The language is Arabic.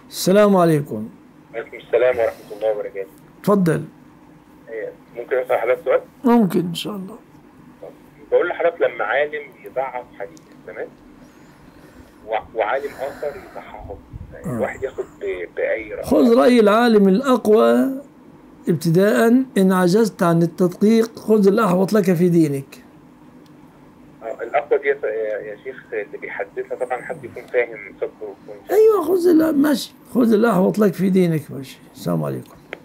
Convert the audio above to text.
السلام عليكم. وعليكم السلام ورحمة الله وبركاته. تفضل. ممكن أسأل حضرتك سؤال؟ ممكن إن شاء الله. بقول لحضرتك لما عالم يضعف حديث تمام وعالم آخر يصححه، الواحد ياخد بأي رأي؟ خذ رأي العالم الأقوى ابتداء، إن عجزت عن التدقيق خذ الأحوط لك في دينك. الأقوى دي يا شيخ اللي بيحدثها طبعا حد يكون فاهم فقه ويكون فاهم. أيوة، ماشي، خذ الأحوط لك في دينك. ماشي. السلام عليكم.